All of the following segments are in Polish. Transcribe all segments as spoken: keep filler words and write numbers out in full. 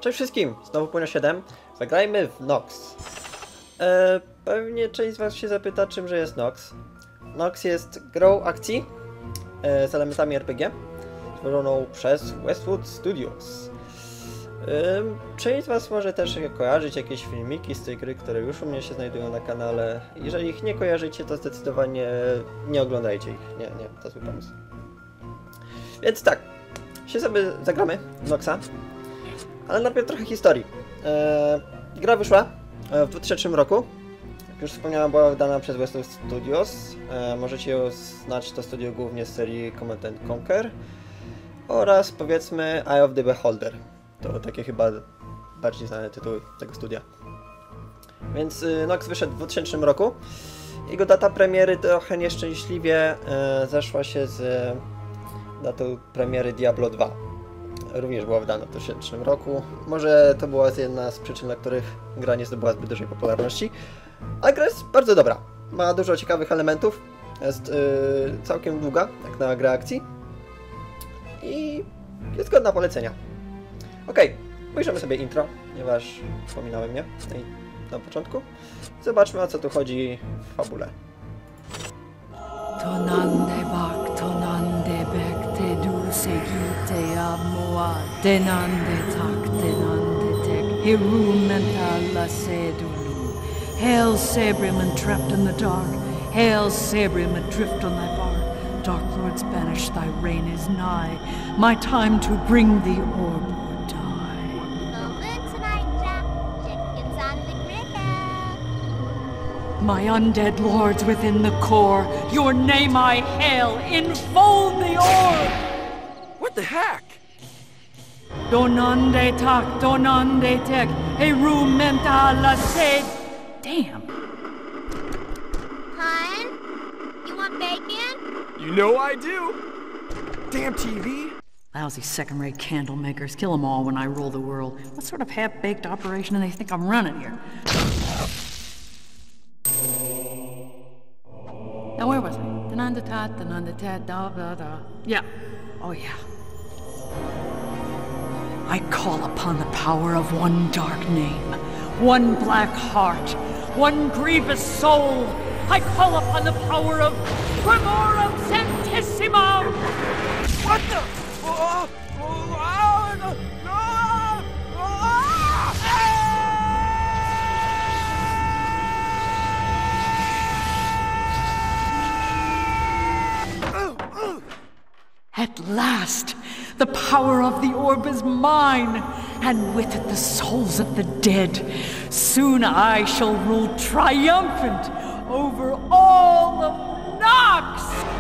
Cześć wszystkim, znowu Płynio siedem. Zagrajmy w Nox. E, pewnie część z was się zapyta, czymże jest Nox. Nox jest grą akcji e, z elementami R P G, stworzoną przez Westwood Studios. E, część z was może też kojarzyć jakieś filmiki z tej gry, które już u mnie się znajdują na kanale. Jeżeli ich nie kojarzycie, to zdecydowanie nie oglądajcie ich. Nie, nie, to zły pomysł. Więc tak, się sobie zagramy w Noxa. Ale najpierw trochę historii. Eee, gra wyszła w dwa tysiące trzecim roku. Jak już wspomniałem, była wydana przez Westwood Studios. Eee, możecie ją znać, to studio głównie z serii Command and Conquer. Oraz powiedzmy Eye of the Beholder. To takie chyba bardziej znane tytuły tego studia. Więc y, Nox wyszedł w dwa tysiące trzecim roku. Jego data premiery trochę nieszczęśliwie y, zeszła się z datą premiery Diablo dwa. Również była wydana w dwa tysiące trzecim roku. Może to była jedna z przyczyn, dla których gra nie zdobyła zbyt dużej popularności. A gra jest bardzo dobra. Ma dużo ciekawych elementów. Jest yy, całkiem długa, jak na grę akcji. I jest godna polecenia. Okej, okay, pójrzymy sobie intro, ponieważ wspominałem je na początku. Zobaczmy, o co tu chodzi w fabule. Tonande bak, tonande bek, te dulce gite amoa, denande tak, denande tek, hirumen alla sedulu. Hail Sabriman trapped in the dark, hail Sabriman adrift on thy bark. Dark lords banished, thy reign is nigh, my time to bring the orb or die. Moment tonight, Jack. Chickens on the grill. My undead lords within the core, your name I hail, enfold the orb! What the heck? Donande tak, donande tek, heru mentala sed. Damn. Hun? You want bacon? You know I do. Damn T V. Lousy second-rate candle makers, kill them all when I rule the world. What sort of half-baked operation do they think I'm running here? Now where was I? Dananda tat, dananda tat, da da da. Yeah. Oh yeah. I call upon the power of one dark name, one black heart, one grievous soul. I call upon the power of Tremorum Sanctissimum! What the? Oh, oh, oh, no, no, At last, the power of the orb is mine, and with it the souls of the dead. Soon I shall rule triumphant over all of Nox!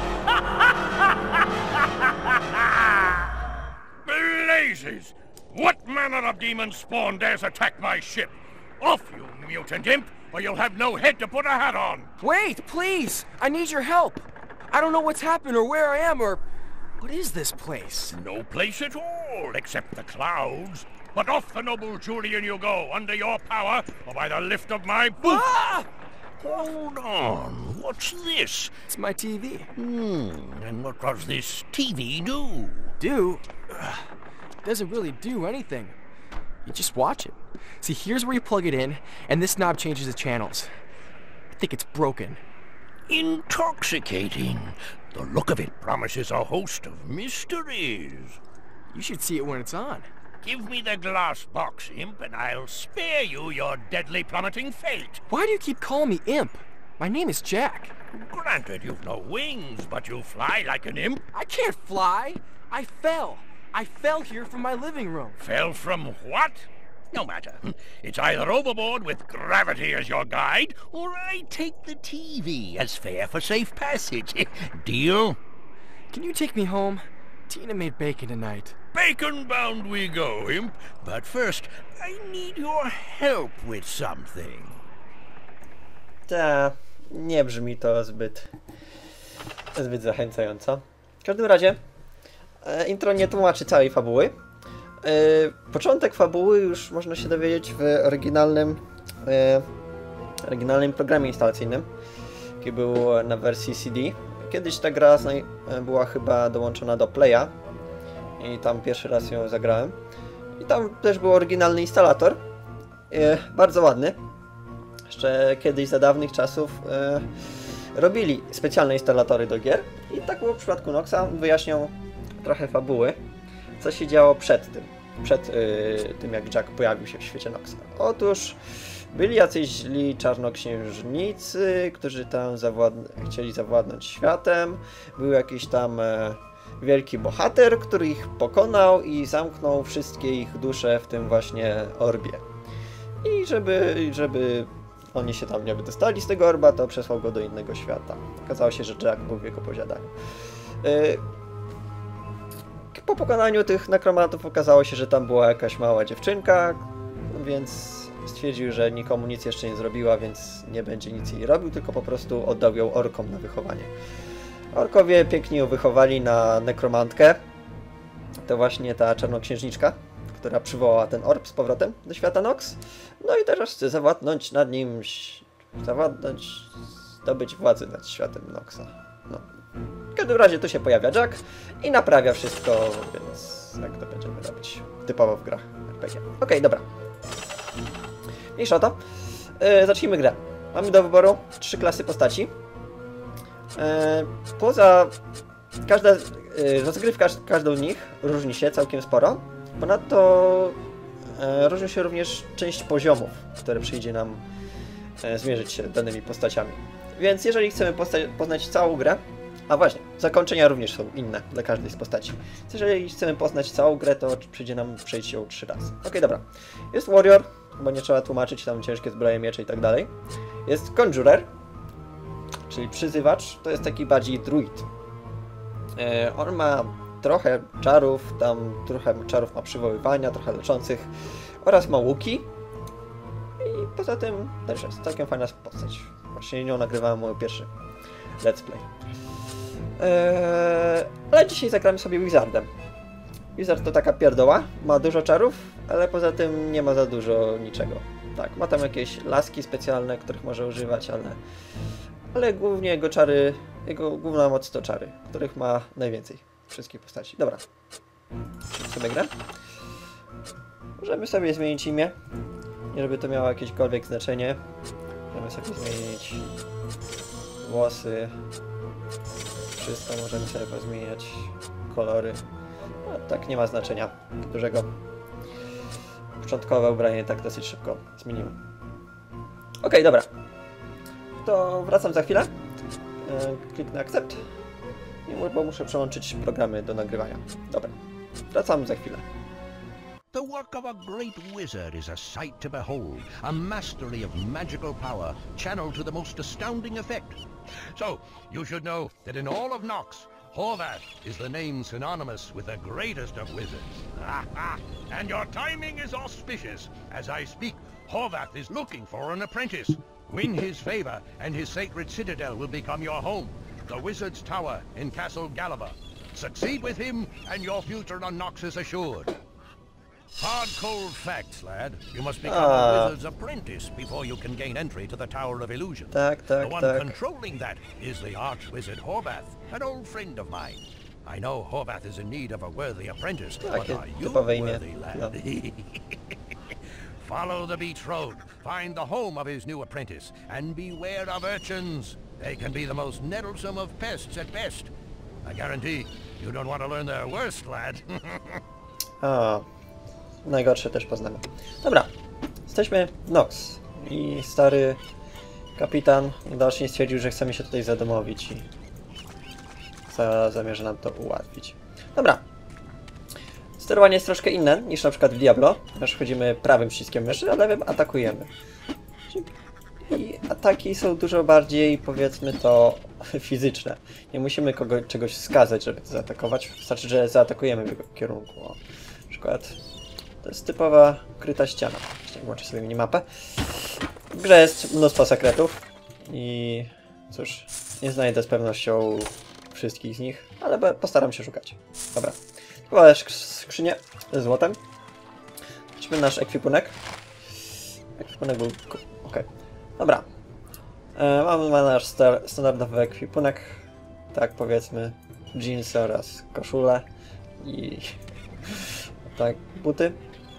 Blazes! What manner of demon spawn dares attack my ship? Off, you mutant imp, or you'll have no head to put a hat on! Wait, please! I need your help! I don't know what's happened or where I am or... What is this place? No place at all, except the clouds. But off the noble Julian you go, under your power, or by the lift of my boot! Ah! Hold on, what's this? It's my T V. Hmm, and what does this T V do? Do? Ugh, doesn't really do anything. You just watch it. See, here's where you plug it in, and this knob changes the channels. I think it's broken. Intoxicating. The look of it promises a host of mysteries. You should see it when it's on. Give me the glass box, imp, and I'll spare you your deadly plummeting fate. Why do you keep calling me imp? My name is Jack. Granted, you've no wings, but you fly like an imp. I can't fly. I fell. I fell here from my living room. Fell from what? No matter. It's either overboard with gravity as your guide, or I take the T V as fare for safe passage. Deal? Can you take me home? Tina made bacon tonight. Bacon-bound we go, imp. But first, I need your help with something. Ta, nie brzmi to zbyt, zbyt zachęcająco. W każdym razie, e, intro nie tłumaczy całej fabuły. E, początek fabuły już można się dowiedzieć w oryginalnym, e, oryginalnym programie instalacyjnym, jaki był na wersji C D. Kiedyś ta gra była chyba dołączona do Playa i tam pierwszy raz ją zagrałem. I tam też był oryginalny instalator. E, bardzo ładny. Jeszcze kiedyś za dawnych czasów e, robili specjalne instalatory do gier. I tak było w przypadku Noxa. Wyjaśnią trochę fabuły, co się działo przed tym. Przed e, tym, jak Jack pojawił się w świecie Noxa. Otóż byli jacyś źli czarnoksiężnicy, którzy tam zawładn- chcieli zawładnąć światem. Był jakiś tam e, wielki bohater, który ich pokonał i zamknął wszystkie ich dusze w tym właśnie orbie. I żeby, żeby oni się tam nie wydostali z tego orba, to przesłał go do innego świata. Okazało się, że Jack był w jego posiadaniu. Yy, po pokonaniu tych nekromantów okazało się, że tam była jakaś mała dziewczynka, więc stwierdził, że nikomu nic jeszcze nie zrobiła, więc nie będzie nic jej robił, tylko po prostu oddał ją orkom na wychowanie. Orkowie pięknie ją wychowali na nekromantkę. To właśnie ta czarnoksiężniczka, która przywołała ten orb z powrotem do świata Nox. No i teraz chce zawładnąć nad nim, zawładnąć, zdobyć władzę nad światem Noxa. No. W każdym razie tu się pojawia Jack i naprawia wszystko, więc jak to będziemy robić typowo w grach er pe gie. Okej, okay, dobra. Mniejsza o to. Yy, zacznijmy grę. Mamy do wyboru trzy klasy postaci. Yy, poza... Każda... Yy, rozgrywka każdą z nich różni się całkiem sporo. Ponadto yy, różni się również część poziomów, które przyjdzie nam yy, zmierzyć się danymi postaciami. Więc jeżeli chcemy poznać całą grę, a właśnie, zakończenia również są inne dla każdej z postaci. Więc jeżeli chcemy poznać całą grę, to przyjdzie nam przejść ją trzy razy. Ok, dobra. Jest Warrior, bo nie trzeba tłumaczyć, tam ciężkie zbroje, miecze i tak dalej. Jest Conjurer, czyli przyzywacz, to jest taki bardziej druid. E, on ma trochę czarów, tam trochę czarów ma przywoływania, trochę leczących oraz ma łuki. I poza tym też jest całkiem fajna postać. Właśnie nią nagrywałem mój pierwszy let's play. Eee, ale dzisiaj zagramy sobie Wizardem. Wizard to taka pierdoła, ma dużo czarów, ale poza tym nie ma za dużo niczego. Tak, ma tam jakieś laski specjalne, których może używać, ale, ale głównie jego czary, jego główna moc to czary, których ma najwięcej z wszystkich postaci. Dobra, sobie grę. Możemy sobie zmienić imię, nie żeby to miało jakiekolwiek znaczenie. Możemy sobie zmienić włosy. Wszystko możemy sobie pozmieniać, kolory. No, tak nie ma znaczenia dużego. Początkowe ubranie tak dosyć szybko zmienimy. Ok, dobra. To wracam za chwilę. Kliknę accept. Bo muszę przełączyć programy do nagrywania. Dobra. Wracam za chwilę. The work of a great wizard is a sight to behold, a mastery of magical power channeled to the most astounding effect. So, you should know that in all of Nox, Horvath is the name synonymous with the greatest of wizards. And your timing is auspicious. As I speak, Horvath is looking for an apprentice. Win his favor, and his sacred citadel will become your home, the Wizard's Tower in Castle Gallivor. Succeed with him, and your future on Nox is assured. Hard cold facts, lad. You must become Ah. a wizard's apprentice before you can gain entry to the Tower of Illusion. Tak, tak, the one tak. controlling that is the arch-wizard Horvath, an old friend of mine. I know Horvath is in need of a worthy apprentice, but Takie are you typowe imię. worthy, lad? No. Follow the beach road, find the home of his new apprentice, and beware of urchins. They can be the most nettlesome of pests at best. I guarantee you don't want to learn their worst, lad. A, najgorsze też poznamy. Dobra, jesteśmy w Nox i stary kapitan widocznie stwierdził, że chcemy się tutaj zadomowić i za, zamierza nam to ułatwić. Dobra. Sterowanie jest troszkę inne niż na przykład w Diablo, ponieważ chodzimy prawym przyciskiem myszy, a lewym atakujemy. I ataki są dużo bardziej, powiedzmy to, fizyczne. Nie musimy kogo, czegoś wskazać, żeby to zaatakować. Wystarczy, że zaatakujemy w jego kierunku. O, na przykład to jest typowa ukryta ściana. Włączę sobie minimapę. W grze jest mnóstwo sekretów i cóż, nie znajdę z pewnością wszystkich z nich, ale postaram się szukać. Dobra. Chyba skrzynię ze złotem. Weźmy nasz ekwipunek. Ekwipunek był... ok. Dobra. E, mamy nasz star standardowy ekwipunek. Tak powiedzmy. Jeansy oraz koszulę. I... tak, buty.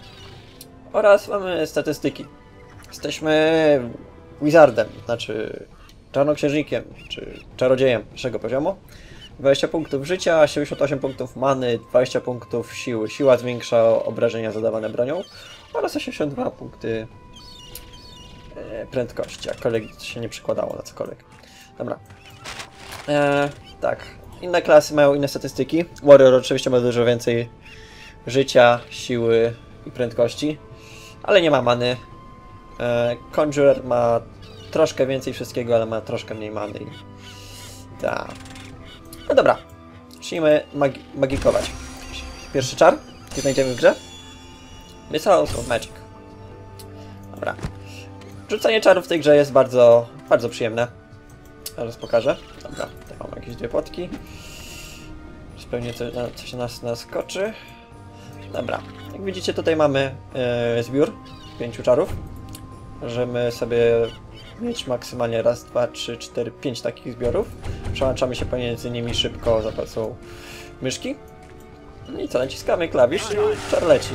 Oraz mamy statystyki. Jesteśmy wizardem, znaczy czarnoksiężnikiem, czy czarodziejem wyższego poziomu. dwadzieścia punktów życia, siedemdziesiąt osiem punktów many, dwadzieścia punktów siły. Siła zwiększa obrażenia zadawane bronią oraz osiemdziesiąt dwa punkty prędkości, jakkolwiek się nie przykładało na cokolwiek. Dobra. Eee, tak. Inne klasy mają inne statystyki. Warrior oczywiście ma dużo więcej życia, siły i prędkości, ale nie ma many. Eee, Conjurer ma troszkę więcej wszystkiego, ale ma troszkę mniej many. Tak. No dobra. Zacznijmy magi magikować. Pierwszy czar, jaki znajdziemy w grze. Missiles of Magic. Dobra. Rzucanie czarów w tej grze jest bardzo, bardzo przyjemne. Zaraz pokażę. Dobra, tutaj mamy jakieś dwie potki. Pewnie coś, coś nas naskoczy. Dobra, jak widzicie tutaj mamy yy, zbiór pięciu czarów. Możemy sobie mieć maksymalnie raz, dwa, trzy, cztery, pięć takich zbiorów. Przełączamy się pomiędzy nimi szybko za pomocą myszki. I co, naciskamy klawisz i czar leci.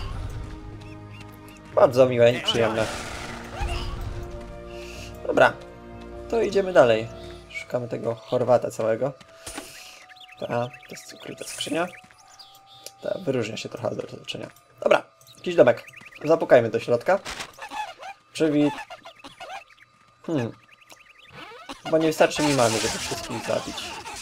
Bardzo miłe i przyjemne. Dobra, to idziemy dalej. Szukamy tego Chorwata całego. Ta, to jest ukryta skrzynia. Ta wyróżnia się trochę od otoczenia. Dobra, jakiś domek. Zapukajmy do środka. Drzwi. Hmm. Chyba nie wystarczy mi mamy, żeby wszystkich zabić.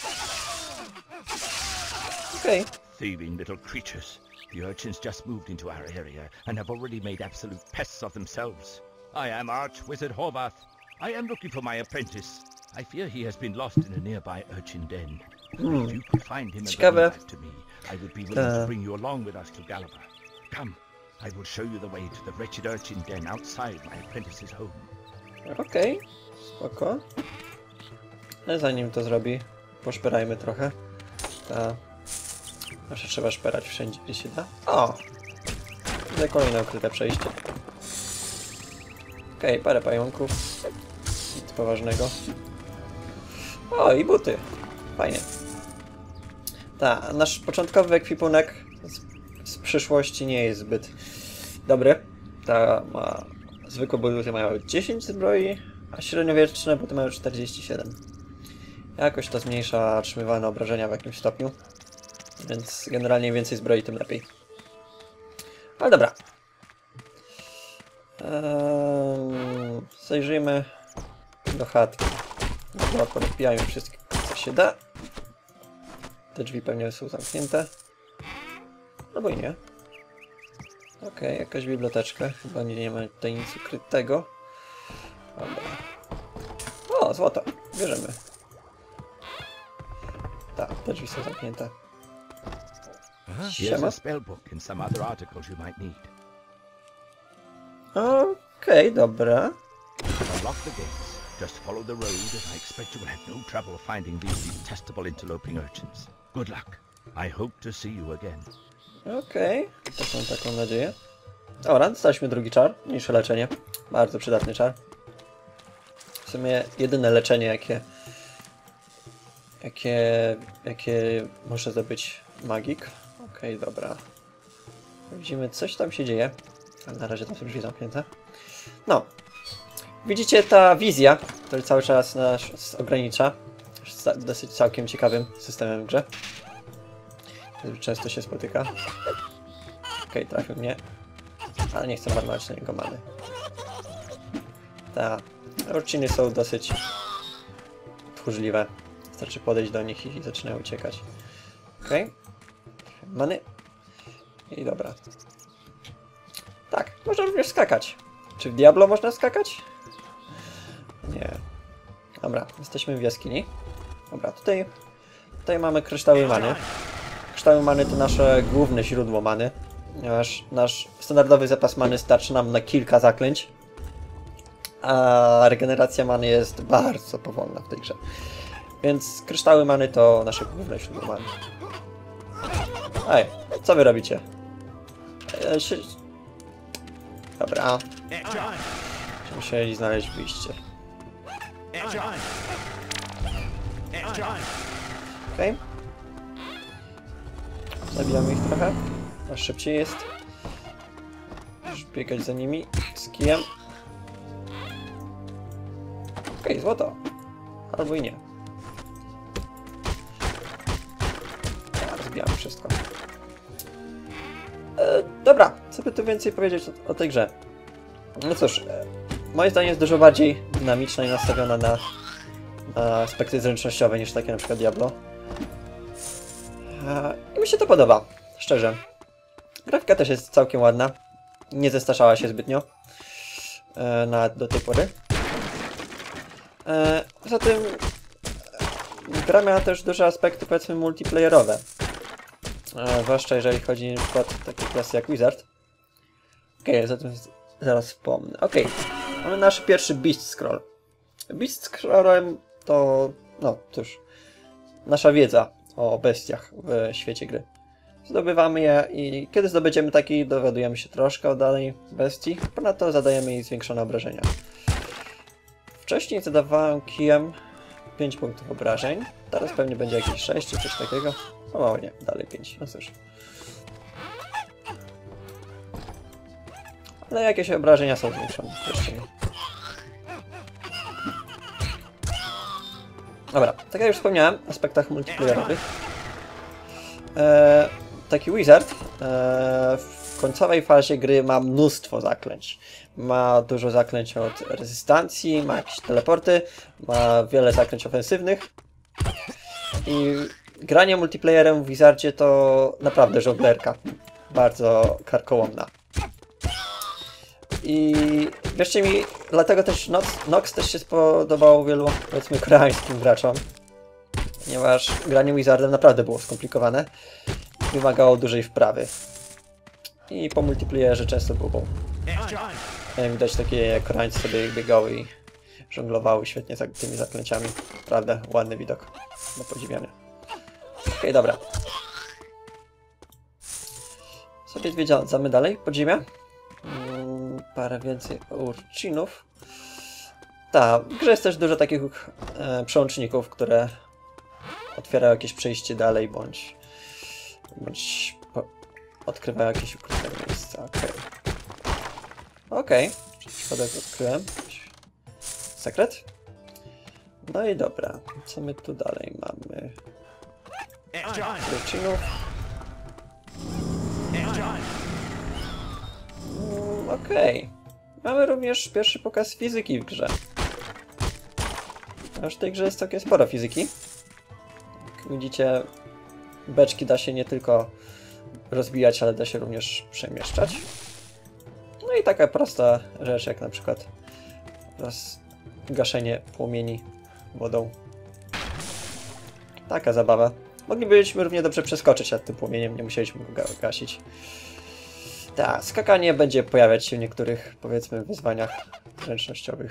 Okej. Okay. Thieving little creatures. The urchins just moved into our area and have already made absolute pests of themselves. I am Archwizard Horvath. I am looking for my apprentice. I fear he has been lost in a nearby urchin den. Hmm. If you could find him and Ciekawe. bring him back to me, I would be willing Uh. to bring you along with us to Gallifrey. Come, I will show you the way to the wretched urchin den outside my apprentice's home. Okej, okay. Spoko. Ale zanim to zrobi, poszperajmy trochę. Ta. Zawsze trzeba szperać wszędzie, gdzie się da. O! Tutaj kolejne ukryte przejście. Okej, okay, parę pająków. Nic poważnego. O, i buty. Fajnie. Ta, nasz początkowy ekwipunek z, z przyszłości nie jest zbyt dobry. Ta ma... Zwykłe buty mają dziesięć zbroi, a średniowieczne buty mają czterdzieści siedem. Jakoś to zmniejsza otrzymywane obrażenia w jakimś stopniu. Więc generalnie im więcej zbroi, tym lepiej. Ale dobra. Eee, zajrzyjmy do chatki. Dobra, podpijajmy wszystko, co się da. Te drzwi pewnie są zamknięte. Albo i nie. Okej, okay, jakaś biblioteczka. Chyba nie, nie ma tutaj nic ukrytego. Dobra. O, złoto. Bierzemy. Tak, te drzwi są zamknięte. Here's a spellbook and some other articles you might need. Okej, okay, dobra. Unlock the gates. Just follow the road and I expect you will have no trouble finding these detestable interloping urchins. Good luck. I hope to see you again. Okej, okay. To są taką nadzieję. Dobra, dostaliśmy drugi czar. Mniejsze leczenie. Bardzo przydatny czar. W sumie jedyne leczenie, jakie... Jakie... Jakie może zdobyć magik. Okej, okay, dobra. Widzimy, coś tam się dzieje. Ale na razie tam są drzwi zamknięte. No. Widzicie, ta wizja, która cały czas nas ogranicza. Jest dosyć całkiem ciekawym systemem w grze. Często się spotyka. Okej, okay, trafił mnie. Ale nie chcę marnować na niego many. Ta. Urchiny są dosyć tchórzliwe. Wystarczy podejść do nich i zaczynają uciekać. Okej. Okay. Many. I dobra. Tak, można również skakać. Czy w Diablo można skakać? Nie. Dobra, jesteśmy w jaskini. Dobra, tutaj, tutaj mamy kryształy many. Kryształy many to nasze główne źródło many. Ponieważ nasz standardowy zapas many starczy nam na kilka zaklęć. A regeneracja many jest bardzo powolna w tej grze. Więc kryształy many to nasze główne źródło many. Ej, co wy robicie? E, się... Dobra. Musieli znaleźć wyjście. Okej. Okay. Zabijamy ich trochę. Aż szybciej jest. Możesz biegać za nimi z kijem. Okej, okay, złoto. Albo i nie. Ja, zbijamy wszystko. E, dobra, co by tu więcej powiedzieć o, o tej grze? No cóż, e, moim zdaniem jest dużo bardziej dynamiczna i nastawiona na, na aspekty zręcznościowe niż takie na przykład Diablo. E, I mi się to podoba, szczerze. Grafika też jest całkiem ładna. Nie zestarzała się zbytnio e, na, do tej pory. E, poza tym e, gra miała też duże aspekty, powiedzmy, multiplayerowe. E, zwłaszcza jeżeli chodzi na przykład o takie klasy jak Wizard. Okej, okay, zatem zaraz wspomnę. Okej, okay. Mamy nasz pierwszy Beast Scroll. Beast Scrollem to, no cóż, nasza wiedza o bestiach w świecie gry. Zdobywamy je i kiedy zdobędziemy taki, dowiadujemy się troszkę o danej bestii, ponadto zadajemy jej zwiększone obrażenia. Wcześniej zadawałem kijem pięć punktów obrażeń, teraz pewnie będzie jakieś sześć czy coś takiego. O nie, dalej pięć, no cóż. Ale jakieś obrażenia są zwiększone wcześniej. Dobra, tak jak już wspomniałem, o aspektach multiplayerowych. Eee, taki Wizard eee, w końcowej fazie gry ma mnóstwo zaklęć. Ma dużo zaklęć od rezystancji, ma jakieś teleporty, ma wiele zaklęć ofensywnych. I granie multiplayerem w Wizardzie to naprawdę żonglerka. Bardzo karkołomna. I wierzcie mi, dlatego też Nox, Nox też się spodobało wielu, powiedzmy, koreańskim graczom. Ponieważ granie Wizardem naprawdę było skomplikowane. Wymagało dużej wprawy. I po multiplayerze często było. Jak widać, takie Koreańcy sobie biegały i żonglowały świetnie za tymi zaklęciami. Prawda, ładny widok. Do podziwiania. Okej, okay, dobra. Sobie zwiedzamy dalej, podziemia. Hmm, parę więcej urchinów. Tak, w grze jest też dużo takich e, przełączników, które otwierają jakieś przejście dalej, bądź, bądź po, odkrywają jakieś ukryte miejsca. Okej. Okay. Okej. Okay. Przez przypadek odkryłem sekret. No i dobra. Co my tu dalej mamy? Urchinów. Mm, Okej. Okay. Mamy również pierwszy pokaz fizyki w grze. Aż w tej grze jest całkiem sporo fizyki. Jak widzicie, beczki da się nie tylko rozbijać, ale da się również przemieszczać. No i taka prosta rzecz, jak na przykład gaszenie płomieni wodą. Taka zabawa. Moglibyśmy równie dobrze przeskoczyć nad tym płomieniem, nie musieliśmy go gasić. Tak, skakanie będzie pojawiać się w niektórych, powiedzmy, wyzwaniach zręcznościowych.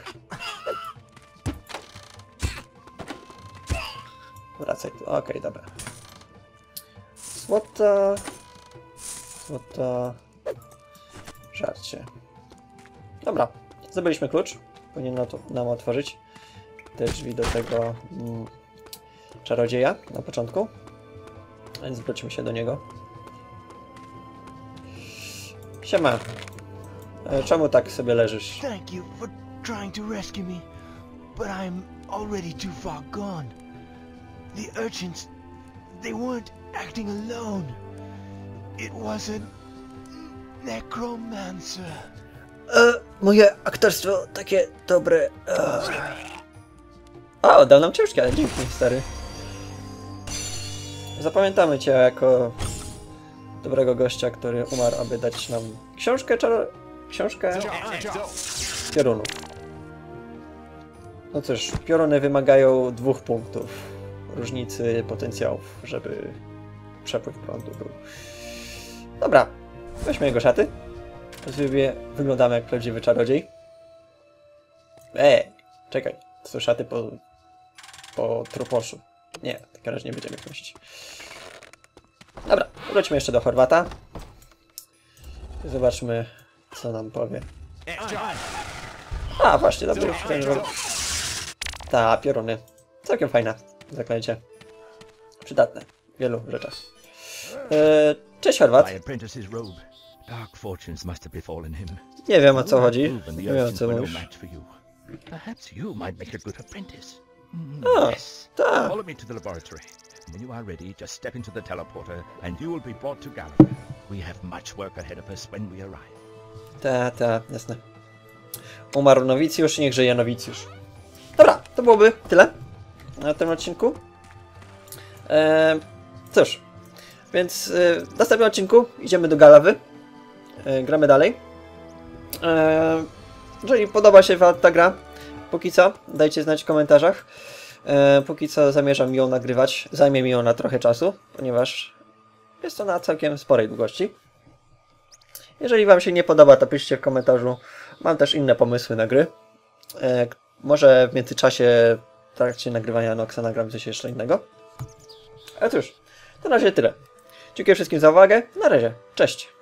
Wracaj tu. Okej, okay, dobra. Złota... Złota... Żarcie. Dobra. Zdobyliśmy klucz. Powinien nam otworzyć te drzwi do tego mm, czarodzieja na początku. Więc zwróćmy się do niego. Siema. E, czemu tak sobie leżysz? Thank you for trying to rescue me, but I'm already too far gone. The urchins, they weren't acting alone. It was a necromancer. E, moje aktorstwo takie dobre. E. O, dał nam książkę, ale dzięki, stary. Zapamiętamy cię jako dobrego gościa, który umarł, aby dać nam książkę, czaro... książkę piorunów. No cóż, pioruny wymagają dwóch punktów różnicy potencjałów, żeby przepływ prądu był. Dobra, weźmy jego szaty. Właściwie wyglądamy jak prawdziwy czarodziej. Eee, czekaj, to są szaty po, po troposzu. Nie, w takim razie nie będziemy ich nosić. Dobra, wróćmy jeszcze do Chorwata. Zobaczmy, co nam powie. A, właśnie, dobrze już ten rol. Ta, pioruny. Całkiem fajne zaklęcie. Przydatne w wielu rzeczach. E, cześć, Chorwat. My apprentice's robe. Dark fortunes must have befallen him. Nie wiem o co chodzi. Proven the Nie wiem o urchins co were no mówisz. match for you. Perhaps you might make a good apprentice. A, Yes. tak. Follow me to the laboratory. When you are ready, just step into the teleporter and you will be brought to Gallifrey. We have much work ahead of us when we arrive. Ta, ta, jasne. Umarł nowicjusz, niech żyje nowicjusz. Dobra, to byłoby tyle na tym odcinku. Eee, cóż, więc e, w następnym odcinku idziemy do Galawy. E, gramy dalej. E, jeżeli podoba się wam ta gra, póki co, dajcie znać w komentarzach. E, póki co zamierzam ją nagrywać. Zajmie mi ona trochę czasu, ponieważ jest ona całkiem sporej długości. Jeżeli wam się nie podoba, to piszcie w komentarzu. Mam też inne pomysły na gry. E, może w międzyczasie, w trakcie nagrywania Noxa, nagram coś jeszcze innego. Ale cóż, to na razie tyle. Dziękuję wszystkim za uwagę. Na razie. Cześć.